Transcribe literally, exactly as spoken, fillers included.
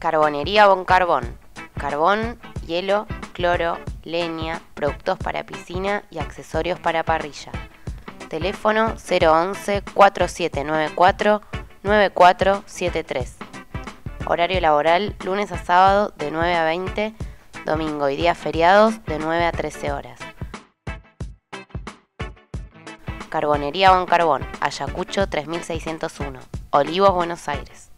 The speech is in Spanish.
Carbonería Boncarbón. Carbón, hielo, cloro, leña, productos para piscina y accesorios para parrilla. Teléfono cero once, cuatro siete nueve cuatro, nueve cuatro siete tres. Horario laboral lunes a sábado de nueve a veinte, domingo y días feriados de nueve a trece horas. Carbonería Boncarbón, Ayacucho tres mil seiscientos uno, Olivos, Buenos Aires.